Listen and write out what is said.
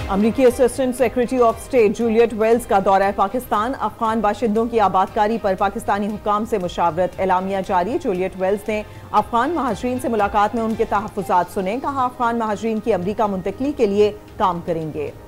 अमरीकी assistant secretary of state Juliet Wells का दौरा पाकिस्तान। अफगान बाशिंदों की आबादकारी पर पाकिस्तानी हुकाम से मुशावरत। एलामिया जारी। जूलियट वेल्स ने अफगान महाजरीन से मुलाकात में उनके तहफ़्फ़ुज़ात सुने। कहा, अफगान महाजरीन की अमरीका मुंतकली के लिए काम करेंगे।